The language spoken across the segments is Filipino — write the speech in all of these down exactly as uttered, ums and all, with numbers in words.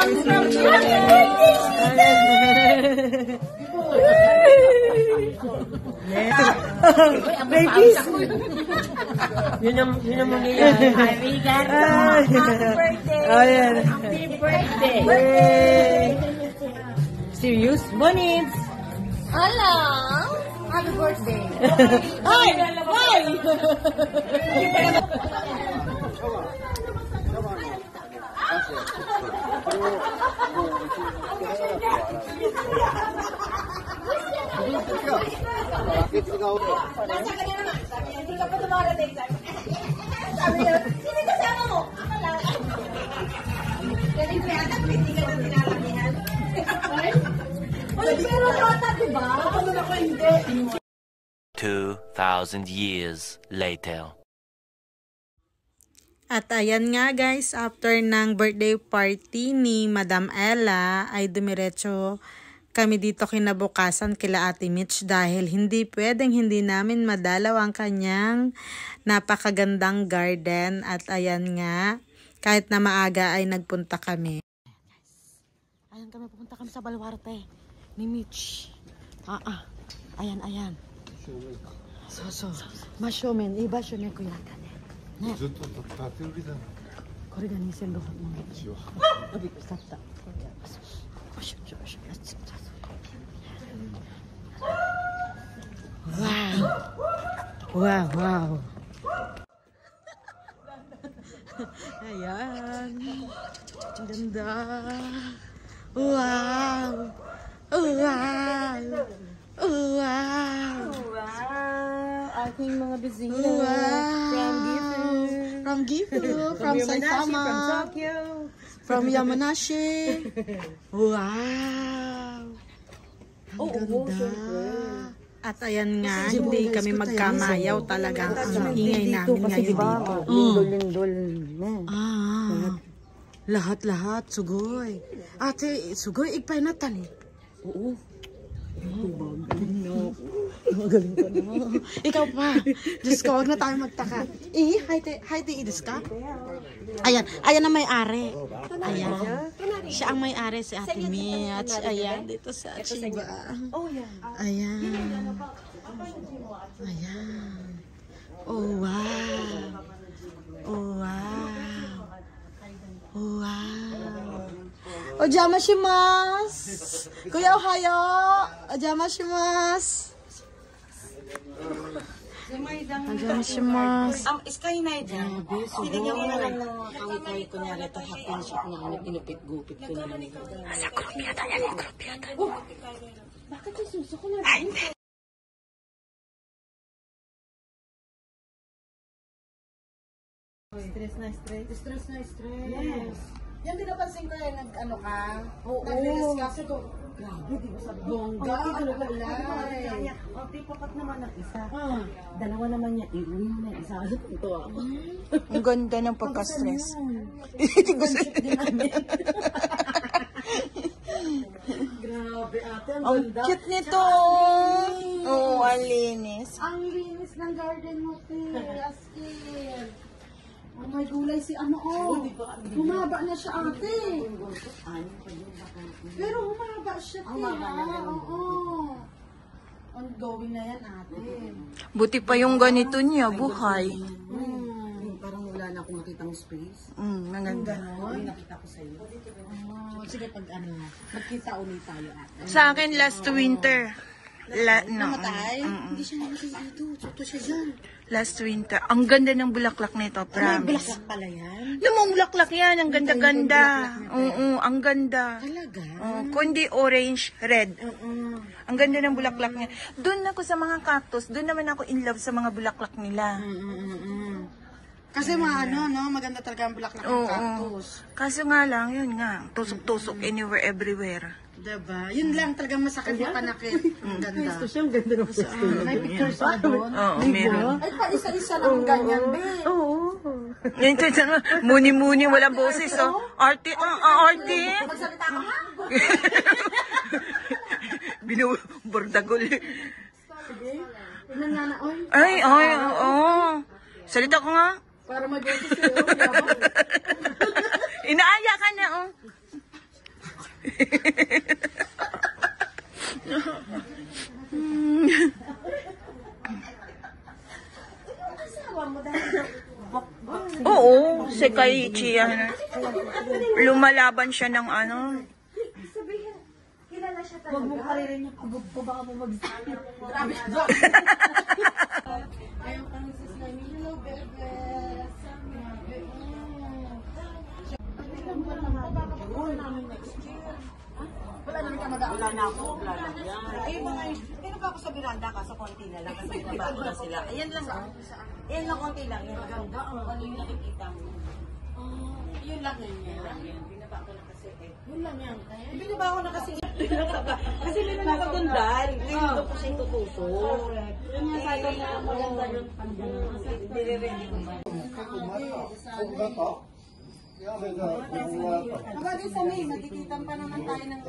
Babies! Yun ang, yun ang muna yan. Happy birthday! Oh, yan. Happy birthday! Serious? Bonits! Hello! Happy birthday! Ay! Ay! Nasa ka na naman. Sabi niya, hindi ka pa tumarating. Sabi niya, sino kasama mo? Ako lang. Galing mo yata, hindi ka na tinaramihan. Ay, pero nota, diba? Ano na ko hindi? two thousand years later. At ayan nga guys, after ng birthday party ni Madam Ella, ay dumiretso kami dito kinabukasan kila Ate Mitch dahil hindi pwedeng hindi namin madalaw ang kanyang napakagandang garden. At ayan nga, kahit na maaga ay nagpunta kami. Ayan kami, pupunta kami sa Baluarte ni Mitch. Ah, ah. Ayan, ayan. So, so. Masyomen, iba siya niya kuya. ずっと立ってるみたいな。 これがにせんろっぴゃくまん円。あ、びっくりした。よしよしよし。Wow! Wow! Wow! Ayan. Ang ganda. Wow! Wow! Wow! Wow! Aking mga bisita. Wow! From Gifu. From Gifu. From Saitama. From Tokyo. From Yamanashi. Wow! Oh, oh, syempre. At ayan nga, hindi kami magkamayaw talaga. Ang ingay namin ngayon dito. Lindol-lindol. Ah, lahat-lahat, sugoy. Ate, sugoy, igpainatan eh. Oo. Magaling ka na. Ikaw pa. Diyos ko, huwag na tayo magtaka. Eh, haiti idis ka? Ayan, ayan ang may-ari. Ayan. Siya ang may-ari, si Ate Mitch. Ayan, dito sa Chiba. Oh, yan. Ayan. Ayan. Oh, wow. Oh, wow. Oh, wow. Ojamashimasu. Kuya Ohayo. Ojamashimasu. Ojamashimasu. Ang iskay na dyan. Sinigyan mo na lang ng kawit-kawit ko niya. Ito happy siya na ano, pinupit-gupit ko na lang. Sa group yata yan, group yata. Bakit yung suso ko na? Ay, Stress na stress. Stress na stress. Yes. Yan din napansin ko eh, nag-ano ka? Oo. Nag-discuss ko. Grabe, di ba sabi? Bongga, ito na pala. O, tipapat naman ang isa. Ah. Dalawa naman niya. Iuwi mo na yung isa. Ito ako. ang ganda ng pagka-stress. Concept din namin. Grabe ate, ang Ang ganda. cute nito. Oo, ang linis. Ang linis ng garden mo, te. As in. Oh, may gulay si ano, oh. Humaba na siya, ate. Pero humaba siya, te. ha? Oo. Ongoing na yan, ate. Buti pa yung ganito niya, buhay. Hmm, parang wala na akong makitang space. Mm, maganda. Hindi nakita ko sa'yo. Oh, sige, pag ano, magkita ulit tayo, ate. Sa akin, last winter. La, no. Namatay? Mm-mm. Hindi siya namatay dito. Tuto siya dyan. Last winter. Ang ganda ng bulaklak nito, May promise. bulaklak pala yan. Lumang bulaklak yan, ang ganda-ganda. Oo, ang ganda. Talaga? Oo, kundi orange, red. Oo. Ang ganda ng bulaklak niya. Doon ako sa mga cactus, doon naman ako in love sa mga bulaklak nila. Mm-mm-mm. Kasi mga ano, no? Maganda talaga ang bulaklak ng Oo. cactus. Kaso nga lang, yun nga, tusok-tusok anywhere, everywhere. Diba? Yun lang talagang masakit yung panakit. Ang ganda. Ito siya, ang ganda ng pwesto. May pictures na doon. Oo, meron. Ay, pa isa-isa lang ganyan, be. Oo. Yan, ito, ito, muni-muni, walang boses, oh. Arte, ah, ah, arte. Magsalita ka ha? Binubordagol. Sige. Tignan nga na, oy. Ay, ay, oo. Salita ko nga. Para mag-boses sa'yo. Inaaya ka na, oh. Oo, si Kaichi yan. Lumalaban siya ng ano. Sabihin, kilala siya talaga. Huwag mo karirin niya pagod ko, baka bumagsak. Grabe siya. Ayaw ka nang sasabi. Hello, bebe. Wala naman ka mag- Wala na ako. Wala na yan. Eh, mga, pero pa ako sa biranda ka, sa konti na lang. Kasi nabago na sila. Ayan lang. Ayan lang, konti lang. Yan, ganda. Ang ano yung nakikita mo. Oh, yun lang yan. Yun lang yan. Binaba ko na kasi eh. Yun lang yan. Binaba ko na kasi. Kasi may nakagundal. Ngayon ko siya tutuso. Yun nga sabi na maganda yung dire-ready ko ba. Kapag sa May, magkikitan pa naman tayo ng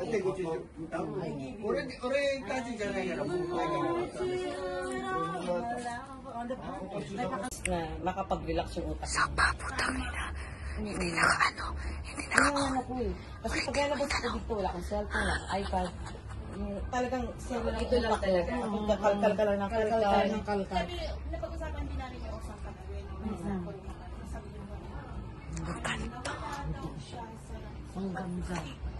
na makapag-relax yung utak. Sa paputang ina. Hindi na ka ano. Hindi na ka Ano ano ko eh. Kasi pag nalabas ko dito, wala akong cellphone, wala akong iPad. Yung talagang cellular ito lang talaga. Kalkal ka lang ng kalkal. ng kalkal. Napag-usapan din namin yung usang pag-awin. ang kanta. Ang ganda.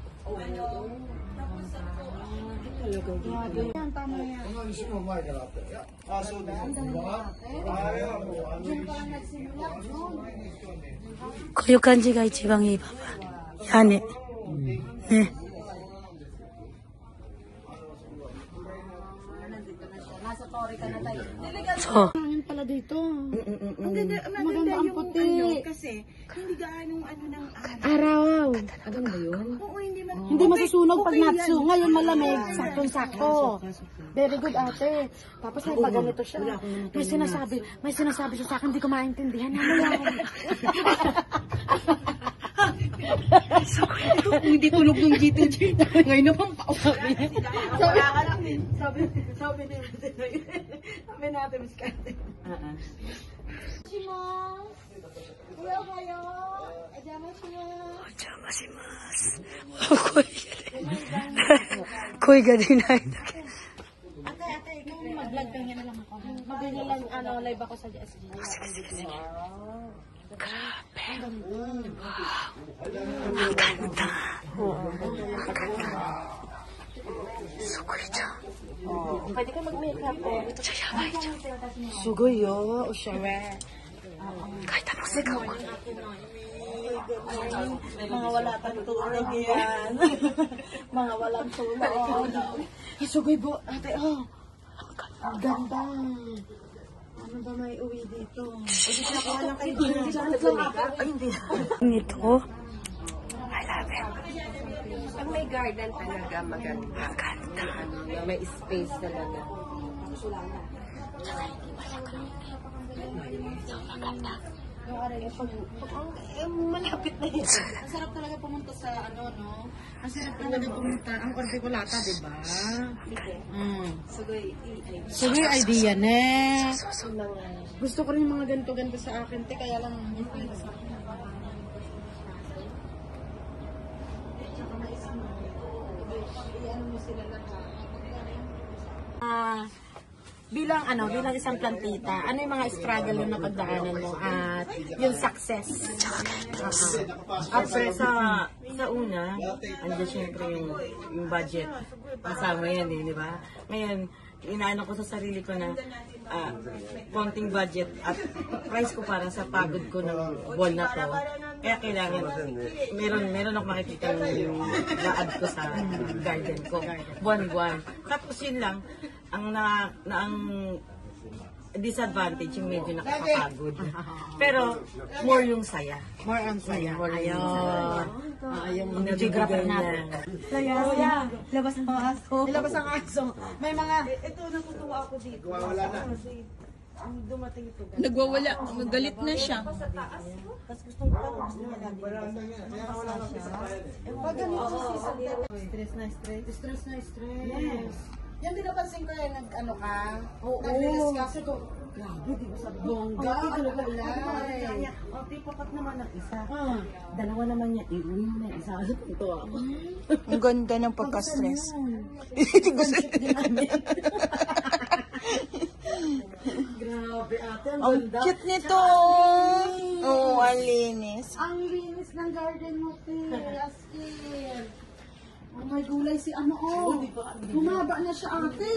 Koういう感じが一番いいパパ。屋根。ね。 Nasa Torre ka na tayo. そう。 pala dito. Maganda, maganda yung ano, kasi hindi gaano ano ng Araw. Ano ba yun? Oo, hindi man. Hindi masusunog pag natsu. Ngayon malamig, saktong-sakto. Very good, ate. Tapos may pag ganito siya. May sinasabi, may sinasabi siya sa akin, hindi ko maintindihan. Ano yan? Hindi tulog ng G two G. Ngayon na pang pausabi niya. Sabi, sabi, sabi niya, sabi natin, Miss Kate. Kuya kayo. Adama siya. お邪魔します。声が出ないだけ。 Ate, ate, ikaw mag-vlog ka na lang ako. Mag-vlog lang, ano, live ako sa S G. Ang ganda. Ang ganda. Sugoiじゃん。 Pwede ka mag-makeup eh. めっちゃやばいじゃん。 Sugoy yo, o syare. 書いたの世界は。 Mga wala pang tulog yan. Mga walang tulog. Ay, sugoy bo, ate, oh. Ang ganda. Ano ba may uwi dito? O, dito na kuha lang kayo. Ay, hindi. Ito. I love it. Pag may garden talaga, maganda. Ang ganda. Ano, may space talaga. Eh, malapit na yun. Ang sarap talaga pumunta sa ano, no? Ang sarap talaga pumunta. Ang orbiculata, di ba? Mm. Sugoy, Sugoy idea, ne? Gusto ko rin yung mga ganito-ganito sa akin, te, kaya lang hindi pwede sa akin. Ah, bilang ano, bilang isang plantita, ano yung mga struggle na napagdaanan mo at yung success? Uh-huh. At sa, sa una, andyan syempre yung, yung budget. Kasama yan eh, di ba? Ngayon, inaano ko sa sarili ko na uh, konting budget at price ko para sa pagod ko ng wall na to. Kaya kailangan, meron, meron ako makikita yung na-add ko sa garden ko. Buwan-buwan. Tapos yun lang, ang na, na ang disadvantage yung medyo nakakapagod. Pero more yung saya. More on saya. More yung saya. Ah, yung Nabibigay natin. Kuya, labas ang aso. Ilabas ang aso. May mga, ito natutuwa ako dito. Wala na. Ang dumating ito. Nagwawala. Galit na siya. Tapos gustong pa, gusto niya lagi. Wala siya. Pag ganito si stress na stress. Stress na stress. Yes. Yan din napansin ko eh, nag-ano ka, Oo. nag-release ka. Sabi ko, Grabe, di ba sabi? Bongga. Okay, talaga alay. Okay, papat naman ang isa. Dalawa naman niya. Iuwi mo na yung isa. Ito ako. Ang ganda ng pagka-stress. Grabe ate, ang Ang ganda. cute nito. Oo, ang linis. Ang linis ng garden mo, te. Askin. Oh my gulay si ano, oh. Humaba na siya, ate.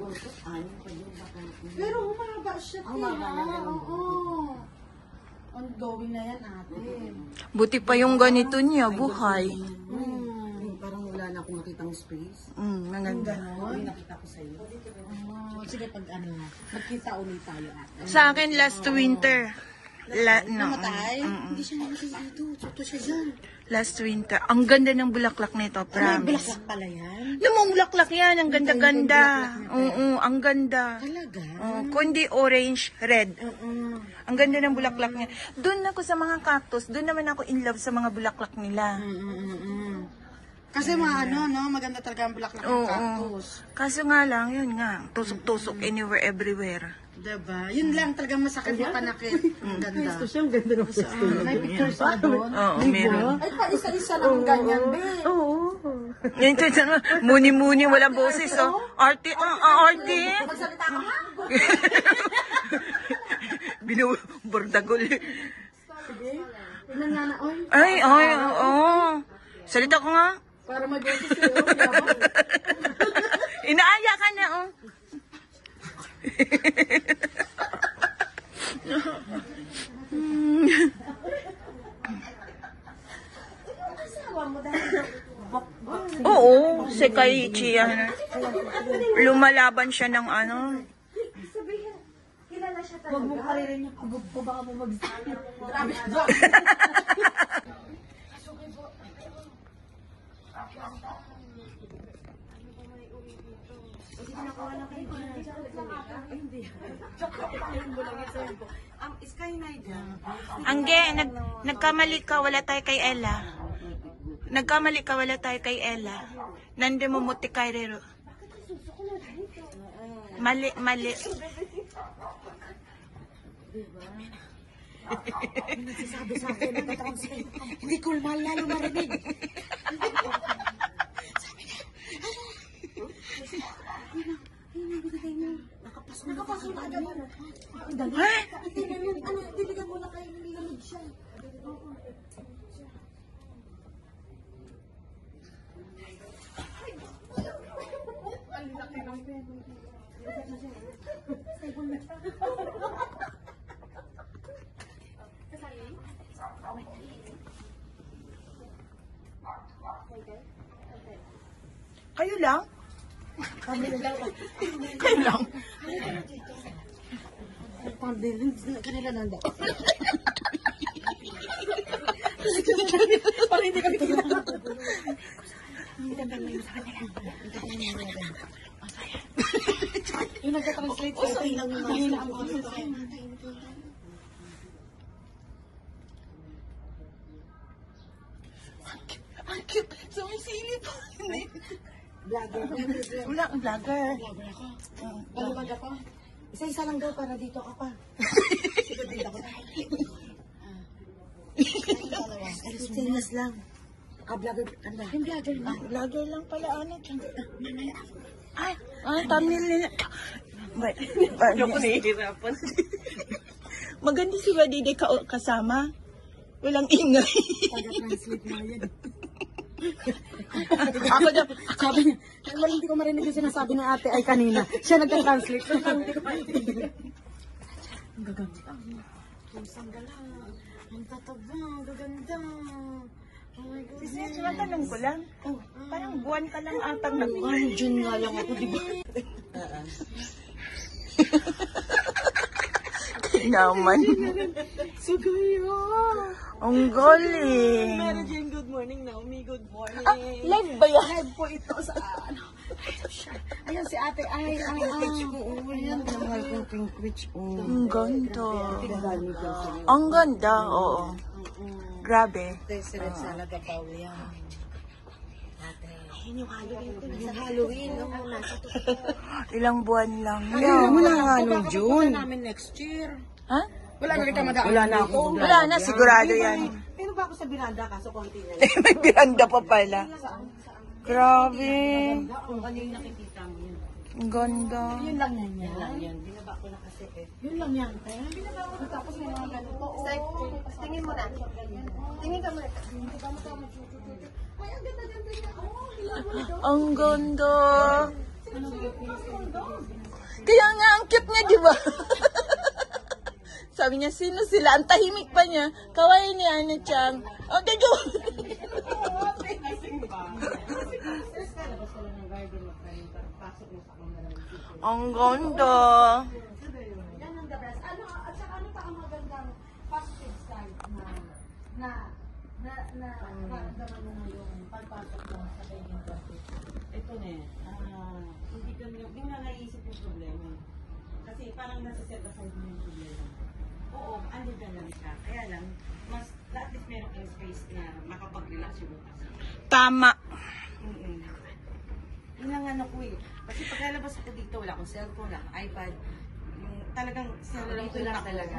Pero humaba siya, te. ha? Oo. Ongoing na yan, ate. Buti pa yung ganito niya, buhay. Hmm. Parang wala na akong nakitang space. Mm, ang ganda. Hindi nakita ko sa iyo. Oh, sige, pag ano, magkita ulit tayo, ate. Sa akin, last winter. La, no. Namatay? Hindi siya namatay dito. Tuto siya dyan. Last winter. Ang ganda ng bulaklak nito, May promise. bulaklak pala yan. Lumang bulaklak yan, ang ganda-ganda. Oo, ang ganda. Talaga? Oh, kundi orange, red. Oo. Ang ganda ng bulaklak niya. Doon ako sa mga cactus, doon naman ako in love sa mga bulaklak nila. Mm-mm-mm. Kasi mga ano, no? Maganda talaga ang bulaklak ng Oo. cactus. Kaso nga lang, yun nga, tusok-tusok anywhere, everywhere. Diba? Yun lang talagang masakit mapanakit. Ang ganda. Gusto Ang ganda ng pwesto. May pictures ka doon. Oo, meron. Ay, pa isa-isa lang ganyan, be. Oo. Yan, yan, yan. Muni-muni, walang boses, oh. Arte, ah, ah, arte. Magsalita ka ha? Binubordagol. Tingnan nga na, oy. Ay, ay, oo. Salita ko nga. Para may boses sa'yo. Diba? Inaaya ka na, oh. Oo, si Kaichi, ano, lumalaban siya ng ano. Huwag mo karirin yung kabog ko, baka mo mag-zip. Grabe ka. Angge, nag, nagkamali ka, wala tayo kay Ella. Nagkamali ka, wala tayo kay Ella. Nandi mo muti kay Rero. Mali, mali. Nagsasabi sa akin, nagtatranslate. Hindi ko lalo marinig. Nakapasok na agad mo. Ha? Ano, diligan mo na kayo, nilamig siya. Kayo lang? Kayo lang? Kanila nanda. Parang hindi kami kita. Yung nagka-translate ko, okay lang yung mahina ang mga Ang cute. Sumisilip. vlogger. Wala akong vlogger. Vlogger ako. Balubag ako. Isa-isa lang daw para dito ka pa. Sigod dito ako. Stainless lang. Ka-vlogger ka na. Yung vlogger na. Vlogger lang pala, anak. Ay, ay, thumbnail nila. Ba- ba- Nahihirapan. Maganda si Wadide ka kasama. Walang ingay. Taga-translate mo yan. Ako daw, Sabi niya, wala hindi ko marinig yung sinasabi ng ate ay kanina. Siya nagka-translate. Hindi ko maintindihan. Ang gaganda. Ang sanggala. Ang tataba. Ang gaganda. Oh my God. Sis, matanong ko lang. Oh, parang buwan ka lang atang nag- Ay, dyan nga lang ako, di ba? naman. Sugayo! Ang galing. Mary Jane, good morning. Naomi, good morning. Ah, live ba yan? Live po ito sa ano. Ayan si ate. Ay, ay, ay. Ayan, mahal kong pink witch. Oh. Ang ganda. Ang ganda, oo. Grabe. Ate, siret sa lagapaw yan. Ate. Yan yung Halloween ko. Yung Halloween, no? Ilang buwan lang. Ayun, wala nga no, June. namin next year. Ha? Wala na rin tamadaan. Wala na ako. Wala na, sigurado yan. Pero ba ako sa binanda kaso konti na Eh, may piranda pa pala. Grabe. Kung ano yung nakikita mo yun. Ang ganda. Yun lang yan yan. Lang yan. Binaba ko na kasi eh. Yun lang yan, te. Tapos may mga ganito. Tingin mo na. Tingin ka muna. Ay, ang ganda-ganda niya. Oh, hilang mo ito. Ang ganda. Kaya nga, ang cute niya, di ba? Sabi niya, sino sila? Ang tahimik pa niya. Kawaii ni Ana Chang. Oh, gago! Ang ganda. Yan ang the best. Ano, at saka ano pa ang magandang positive side na na na na naramdaman mo ngayong pagpasok mo sa training process? Ito na eh. ah, hindi ka nyo, hindi nga naisip yung problema. Kasi parang nasa set aside mo yung problema. Oo, andun ka lang siya. Kaya lang, mas, at least meron kang space na makapag-relax yung bukas. Tama. Mm-mm. Yun ang ano ko eh. Kasi pagkalabas ako dito, wala akong cellphone, wala akong iPad. Yung talagang cellphone dito lang talaga.